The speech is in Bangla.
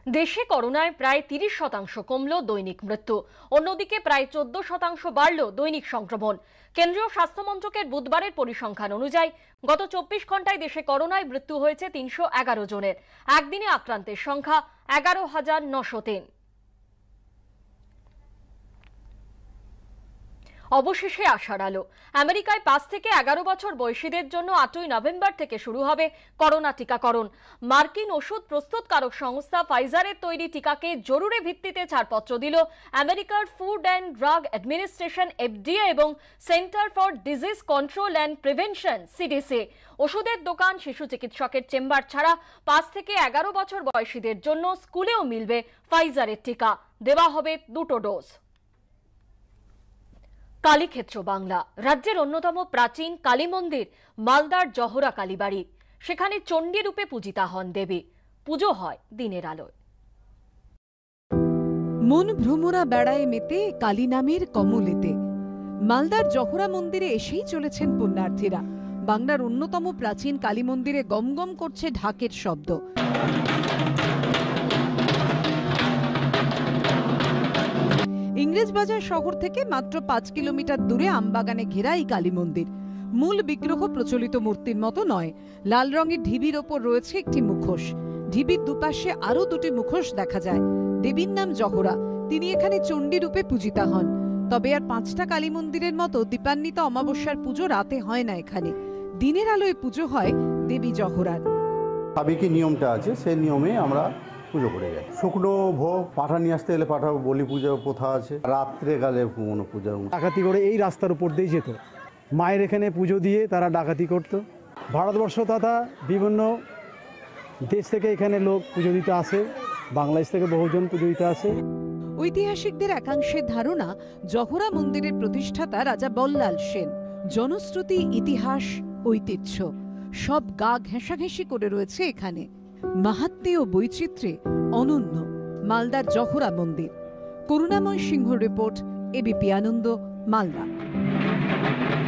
দেশে করোনায় প্রায় 30% কমল দৈনিক মৃত্যু। অন্যদিকে প্রায় 14% বাড়ল দৈনিক সংক্রমণ। কেন্দ্রীয় স্বাস্থ্য মন্ত্রকের বুধবারের পরিসংখ্যান অনুযায়ী গত 24 ঘন্টায় দেশে করোনায় মৃত্যু হয়েছে 311 জনের। একদিনে আক্রান্তের সংখ্যা 11,903। অবশেষে আশার আলো। আমেরিকায় 5 থেকে 11 বছর বয়সীদের জন্য 8ই নভেম্বর থেকে শুরু হবে করোনা টিকাকরণ। মার্কিন ওষুধ প্রস্তুতকারক সংস্থা ফাইজারের তৈরি টিকাকে জরুরি ভিত্তিতে ছাড়পত্র দিল আমেরিকার food and drug administration FDA এবং centre for disease control and prevention CDC। ওষুধের দোকান, শিশু চিকিৎসকের চেম্বার ছাড়া 5 থেকে 11 বছর বয়সীদের জন্য স্কুলেও মিলবে ফাইজারের টিকা। দেওয়া হবে 2টো ডোজ। কালীক্ষেত্র বাংলা। রাজ্যের অন্যতম প্রাচীন কালী মন্দির মালদার জহরা কালীবাড়ি। সেখানে চণ্ডী রূপে পূজিতা হন দেবী। পুজো হয় দিনের আলোয়। মন ভ্রমরা বেড়ায় মেতে কালী নামের কমলেতে। মালদার জহরা মন্দিরে এসেই চলেছেন পুণ্যার্থীরা। বাংলার অন্যতম প্রাচীন কালী মন্দিরে গমগম করছে ঢাকের শব্দ। ইংরেজবাজার শহর থেকে মাত্র 5 কিলোমিটার দূরে আমবাগানে ঘেরা এই কালী মন্দির। মূল বিগ্রহ প্রচলিত মূর্তির মতো নয়। লাল রঙের ঢিবির ওপর রয়েছে একটি মুখোশ। ঢিবির দুপাশে আরো 2টি মুখোশ দেখা যায়। দেবীর নাম জহরা। তিনি এখানে চণ্ডী রূপে পূজিতা হন। তবে আর 5টা কালী মন্দিরের মতো দীপান্বিতা অমাবস্যার পুজো রাতে হয় না এখানে। দিনের আলোয় পুজো হয় দেবী জহরার। সাবেকি নিয়মটা আছে, সেই নিয়মে আমরা পুজো করে যাই। শুকনো ভোগ পাঠা নিয়ে আসতে গেলে পাঠা বলি পুজোর প্রথা আছে। রাত্রে গেলে কোনো পূজা ডাকাতি করে এই রাস্তার উপর দিয়ে যেত। মায়ের এখানে পুজো দিয়ে তারা ডাকাতি করত। ভারতবর্ষ তথা বিভিন্ন দেশ থেকে এখানে লোক পুজো দিতে আসে। বাংলাদেশ থেকে বহুজন পুজো দিতে আসে। ঐতিহাসিকদের একাংশের ধারণা জহরা মন্দিরের প্রতিষ্ঠাতা রাজা বল্লাল সেন। জনশ্রুতি, ইতিহাস, ঐতিহ্য সব গা ঘেঁষাঘেঁষি করে রয়েছে এখানে। মাহাত্ম্য ও বৈচিত্র্যে অনন্য মালদার জহরা মন্দির। Karunamoy Singha report, ABP Ananda, Malda.